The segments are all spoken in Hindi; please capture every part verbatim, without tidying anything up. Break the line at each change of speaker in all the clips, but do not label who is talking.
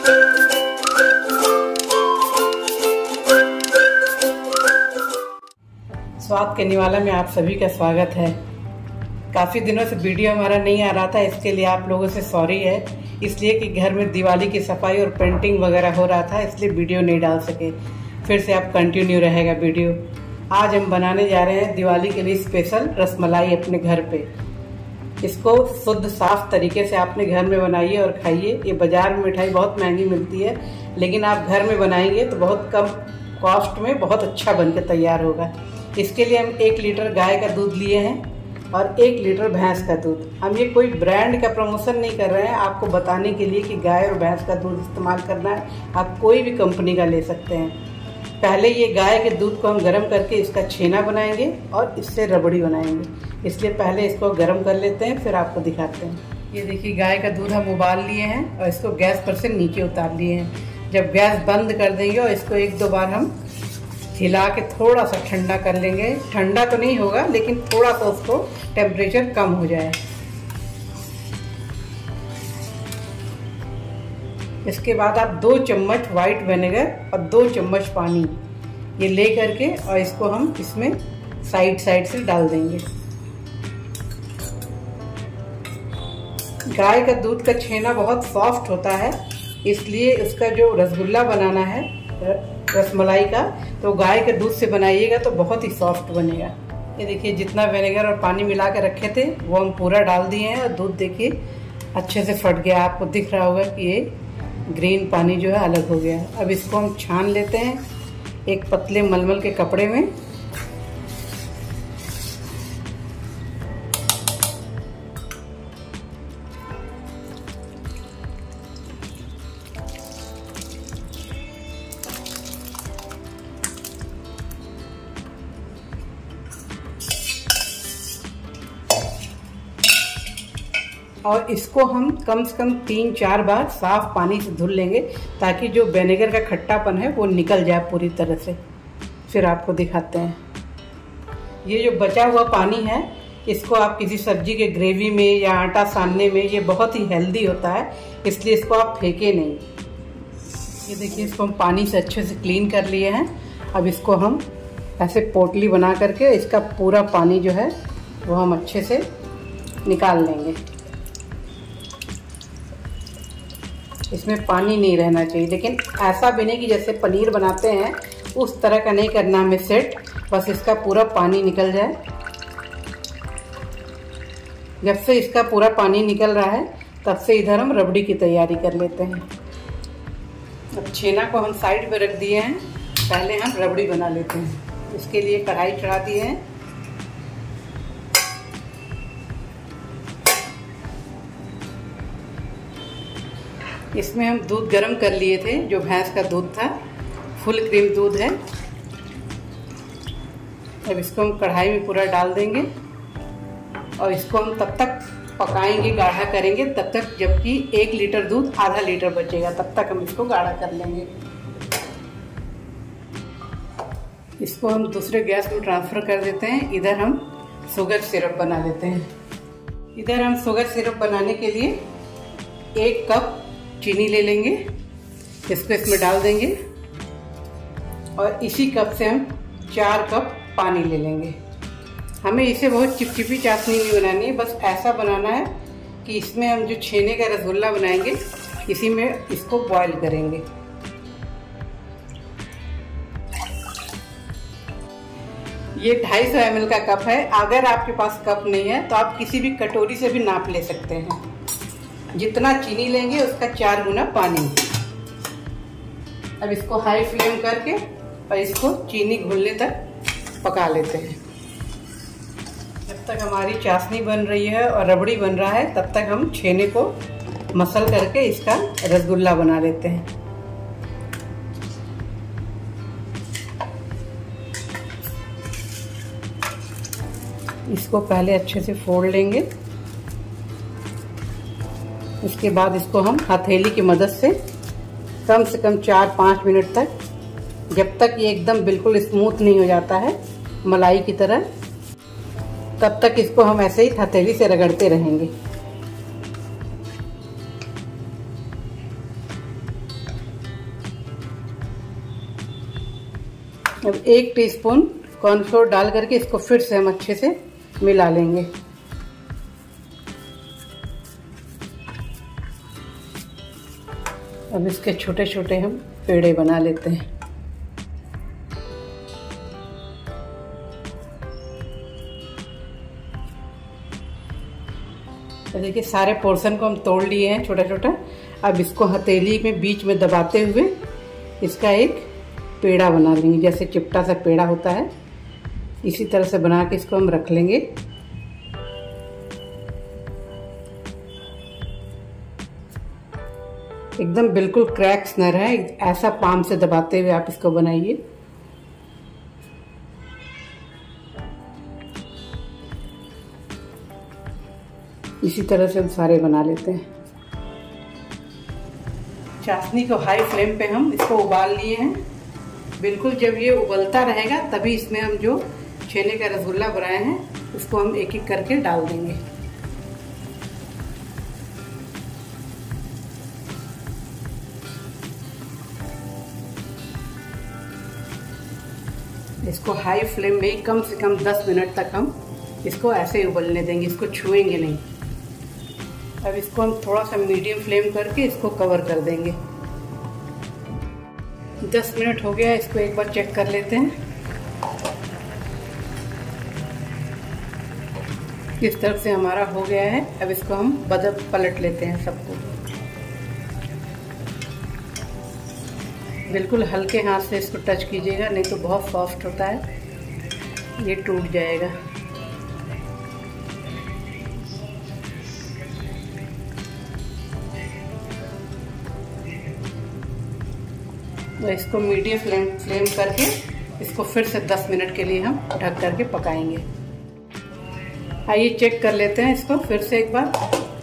स्वाद के निवाला में आप सभी का स्वागत है। काफ़ी दिनों से वीडियो हमारा नहीं आ रहा था, इसके लिए आप लोगों से सॉरी है। इसलिए कि घर में दिवाली की सफाई और पेंटिंग वगैरह हो रहा था, इसलिए वीडियो नहीं डाल सके। फिर से आप कंटिन्यू रहेगा वीडियो। आज हम बनाने जा रहे हैं दिवाली के लिए स्पेशल रसमलाई अपने घर पे। इसको शुद्ध साफ तरीके से आपने घर में बनाइए और खाइए। ये बाजार में मिठाई बहुत महंगी मिलती है, लेकिन आप घर में बनाएंगे तो बहुत कम कॉस्ट में बहुत अच्छा बन के तैयार होगा। इसके लिए हम एक लीटर गाय का दूध लिए हैं और एक लीटर भैंस का दूध। हम ये कोई ब्रांड का प्रमोशन नहीं कर रहे हैं, आपको बताने के लिए कि गाय और भैंस का दूध इस्तेमाल करना है। आप कोई भी कंपनी का ले सकते हैं। पहले ये गाय के दूध को हम गर्म करके इसका छेना बनाएंगे और इससे रबड़ी बनाएंगे। इसलिए पहले इसको गर्म कर लेते हैं, फिर आपको दिखाते हैं। ये देखिए गाय का दूध हम उबाल लिए हैं और इसको गैस पर से नीचे उतार लिए हैं। जब गैस बंद कर देंगे और इसको एक दो बार हम हिला के थोड़ा सा ठंडा कर लेंगे। ठंडा तो नहीं होगा, लेकिन थोड़ा सा उसको टेम्परेचर कम हो जाए। इसके बाद आप दो चम्मच वाइट विनेगर और दो चम्मच पानी ये ले करके और इसको हम इसमें साइड साइड से डाल देंगे। गाय का दूध का छेना बहुत सॉफ्ट होता है, इसलिए उसका जो रसगुल्ला बनाना है रसमलाई का, तो गाय के दूध से बनाइएगा तो बहुत ही सॉफ्ट बनेगा। ये देखिए जितना विनेगर और पानी मिला के रखे थे वो हम पूरा डाल दिए हैं और दूध देखिए अच्छे से फट गया। आपको दिख रहा होगा कि ये ग्रीन पानी जो है अलग हो गया है। अब इसको हम छान लेते हैं एक पतले मलमल के कपड़े में। और इसको हम कम से कम तीन चार बार साफ पानी से धुल लेंगे, ताकि जो विनेगर का खट्टापन है वो निकल जाए पूरी तरह से। फिर आपको दिखाते हैं। ये जो बचा हुआ पानी है इसको आप किसी सब्जी के ग्रेवी में या आटा सानने में, ये बहुत ही हेल्दी होता है, इसलिए इसको आप फेंके नहीं। ये देखिए इसको हम पानी से अच्छे से क्लीन कर लिए हैं। अब इसको हम ऐसे पोटली बना करके इसका पूरा पानी जो है वो हम अच्छे से निकाल लेंगे। इसमें पानी नहीं रहना चाहिए, लेकिन ऐसा भी नहीं कि जैसे पनीर बनाते हैं उस तरह का नहीं करना हमें सेट। बस इसका पूरा पानी निकल जाए। जब से इसका पूरा पानी निकल रहा है तब से इधर हम रबड़ी की तैयारी कर लेते हैं। अब छेना को हम साइड पे रख दिए हैं, पहले हम रबड़ी बना लेते हैं। इसके लिए कढ़ाई चढ़ा दिए हैं। इसमें हम दूध गरम कर लिए थे, जो भैंस का दूध था, फुल क्रीम दूध है। अब इसको हम कढ़ाई में पूरा डाल देंगे और इसको हम तब तक पकाएंगे, गाढ़ा करेंगे, तब तक जबकि एक लीटर दूध आधा लीटर बचेगा, तब तक हम इसको गाढ़ा कर लेंगे। इसको हम दूसरे गैस में ट्रांसफ़र कर देते हैं। इधर हम शुगर सिरप बना लेते हैं। इधर हम शुगर सिरप बनाने के लिए एक कप चीनी ले लेंगे, इसको इसमें डाल देंगे और इसी कप से हम चार कप पानी ले लेंगे। हमें इसे बहुत चिपचिपी चाशनी नहीं बनानी है, बस ऐसा बनाना है कि इसमें हम जो छेने का रसगुल्ला बनाएंगे इसी में इसको बॉईल करेंगे। ये ढाई सौ एम एल का कप है। अगर आपके पास कप नहीं है तो आप किसी भी कटोरी से भी नाप ले सकते हैं। जितना चीनी लेंगे उसका चार गुना पानी। अब इसको हाई फ्लेम करके और इसको चीनी घुलने तक पका लेते हैं। जब तक हमारी चाशनी बन रही है और रबड़ी बन रहा है, तब तक हम छेने को मसल करके इसका रसगुल्ला बना लेते हैं। इसको पहले अच्छे से फोड़ लेंगे। इसके बाद इसको हम हथेली की मदद से कम से कम चार पाँच मिनट तक, जब तक ये एकदम बिल्कुल स्मूथ नहीं हो जाता है मलाई की तरह, तब तक इसको हम ऐसे ही हथेली से रगड़ते रहेंगे। अब एक टीस्पून कॉर्नफ्लोर डाल करके इसको फिर से हम अच्छे से मिला लेंगे। अब इसके छोटे छोटे हम पेड़े बना लेते हैं। तो देखिए सारे पोर्शन को हम तोड़ लिए हैं छोटा छोटा। अब इसको हथेली में बीच में दबाते हुए इसका एक पेड़ा बना लेंगे, जैसे चिपटा सा पेड़ा होता है इसी तरह से बना के इसको हम रख लेंगे। एकदम बिल्कुल क्रैक्स न रहे, ऐसा पाम से दबाते हुए आप इसको बनाइए। इसी तरह से हम सारे बना लेते हैं। चाशनी को हाई फ्लेम पे हम इसको उबाल लिए हैं। बिल्कुल जब ये उबलता रहेगा तभी इसमें हम जो छेने का रसगुल्ला बनाए हैं उसको हम एक एक करके डाल देंगे। इसको हाई फ्लेम में कम से कम दस मिनट तक हम इसको ऐसे ही उबलने देंगे, इसको छुएंगे नहीं। अब इसको हम थोड़ा सा मीडियम फ्लेम करके इसको कवर कर देंगे। दस मिनट हो गया, इसको एक बार चेक कर लेते हैं। इस तरफ से हमारा हो गया है। अब इसको हम बदल पलट लेते हैं सबको। बिल्कुल हल्के हाथ से इसको टच कीजिएगा, नहीं तो बहुत सॉफ्ट होता है, ये टूट जाएगा। तो इसको मीडियम फ्लेम फ्लेम करके इसको फिर से दस मिनट के लिए हम ढक करके पकाएंगे। आइए चेक कर लेते हैं इसको फिर से एक बार।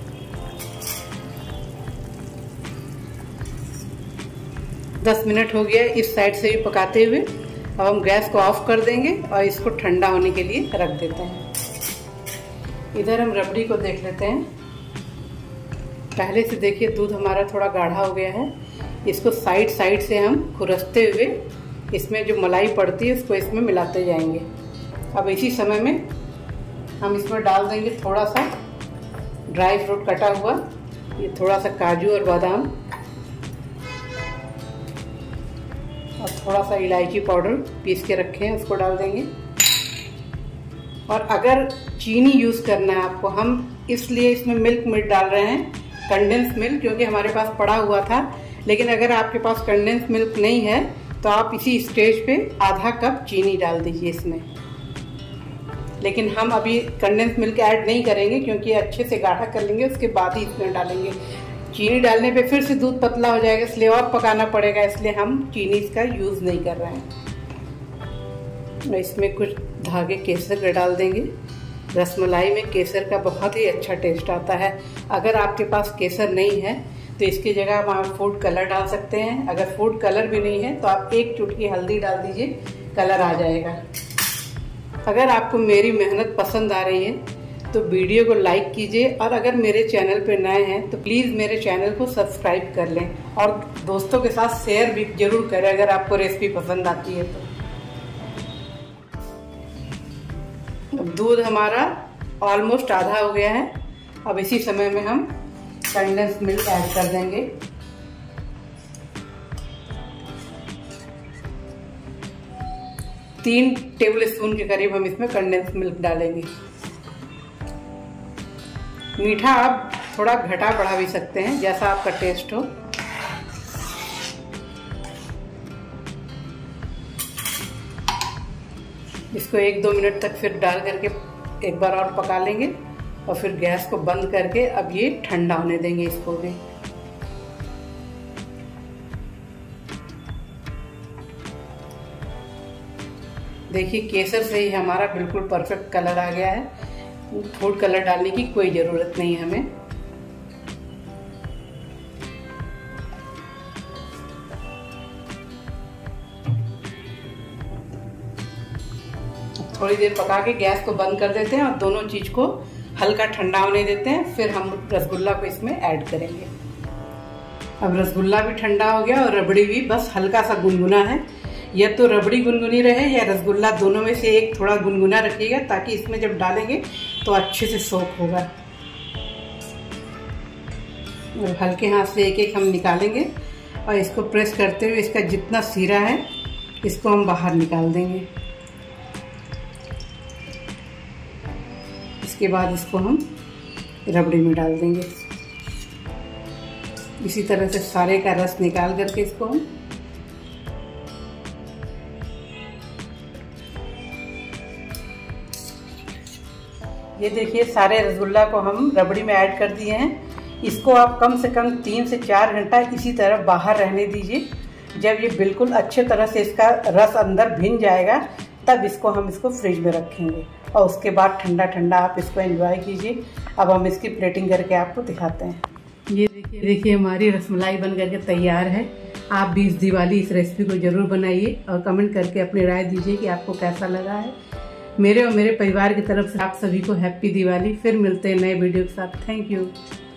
दस मिनट हो गया इस साइड से भी पकाते हुए। अब हम गैस को ऑफ कर देंगे और इसको ठंडा होने के लिए रख देते हैं। इधर हम रबड़ी को देख लेते हैं। पहले से देखिए दूध हमारा थोड़ा गाढ़ा हो गया है। इसको साइड साइड से हम खुरसते हुए इसमें जो मलाई पड़ती है उसको इसमें मिलाते जाएंगे। अब इसी समय में हम इसमें डाल देंगे थोड़ा सा ड्राई फ्रूट कटा हुआ, ये थोड़ा सा काजू और बादाम और थोड़ा सा इलायची पाउडर पीस के रखे हैं उसको डाल देंगे। और अगर चीनी यूज़ करना है आपको, हम इसलिए इसमें मिल्क मेड डाल रहे हैं, कंडेंस मिल्क, क्योंकि हमारे पास पड़ा हुआ था। लेकिन अगर आपके पास कंडेंस मिल्क नहीं है तो आप इसी स्टेज पे आधा कप चीनी डाल दीजिए इसमें। लेकिन हम अभी कंडेंस मिल्क ऐड नहीं करेंगे क्योंकि अच्छे से गाढ़ा कर लेंगे, उसके बाद ही इसमें डालेंगे। चीनी डालने पे फिर से दूध पतला हो जाएगा, इसलिए और पकाना पड़ेगा, इसलिए हम चीनी इसका यूज़ नहीं कर रहे हैं। इसमें कुछ धागे केसर के डाल देंगे। रसमलाई में केसर का बहुत ही अच्छा टेस्ट आता है। अगर आपके पास केसर नहीं है तो इसकी जगह आप फूड कलर डाल सकते हैं। अगर फूड कलर भी नहीं है तो आप एक चुटकी हल्दी डाल दीजिए, कलर आ जाएगा। अगर आपको मेरी मेहनत पसंद आ रही है तो वीडियो को लाइक कीजिए, और अगर मेरे चैनल पे नए हैं तो प्लीज़ मेरे चैनल को सब्सक्राइब कर लें और दोस्तों के साथ शेयर भी जरूर करें अगर आपको रेसिपी पसंद आती है तो। अब दूध हमारा ऑलमोस्ट आधा हो गया है। अब इसी समय में हम कंडेंस मिल्क ऐड कर देंगे। तीन टेबल स्पून के करीब हम इसमें कंडेंस मिल्क डालेंगे। मीठा आप थोड़ा घटा बढ़ा भी सकते हैं, जैसा आपका टेस्ट हो। इसको एक दो मिनट तक फिर डाल करके एक बार और पका लेंगे और फिर गैस को बंद करके अब ये ठंडा होने देंगे इसको भी। देखिए केसर से ही हमारा बिल्कुल परफेक्ट कलर आ गया है, फूड कलर डालने की कोई ज़रूरत नहीं है हमें। थोड़ी देर पका के गैस को बंद कर देते हैं और दोनों चीज़ को हल्का ठंडा होने देते हैं, फिर हम रसगुल्ला को इसमें ऐड करेंगे। अब रसगुल्ला भी ठंडा हो गया और रबड़ी भी बस हल्का सा गुनगुना है, या तो रबड़ी गुनगुनी रहे या रसगुल्ला, दोनों में से एक थोड़ा गुनगुना रखिएगा ताकि इसमें जब डालेंगे तो अच्छे से सोख होगा। और हल्के हाथ से एक एक हम निकालेंगे और इसको प्रेस करते हुए इसका जितना सीरा है इसको हम बाहर निकाल देंगे। इसके बाद इसको हम रबड़ी में डाल देंगे। इसी तरह से सारे का रस निकाल करके इसको हम ये देखिए सारे रसगुल्ला को हम रबड़ी में ऐड कर दिए हैं। इसको आप कम से कम तीन से चार घंटा इसी तरह बाहर रहने दीजिए। जब ये बिल्कुल अच्छे तरह से इसका रस अंदर भिन जाएगा तब इसको हम इसको फ्रिज में रखेंगे और उसके बाद ठंडा ठंडा आप इसको एंजॉय कीजिए। अब हम इसकी प्लेटिंग करके आपको दिखाते हैं। ये देखिए देखिए हमारी रसमलाई बन करके तैयार है। आप भी इस दिवाली इस रेसिपी को ज़रूर बनाइए और कमेंट करके अपनी राय दीजिए कि आपको कैसा लगा है। मेरे और मेरे परिवार की तरफ से आप सभी को हैप्पी दिवाली। फिर मिलते हैं नए वीडियो के साथ। Thank you.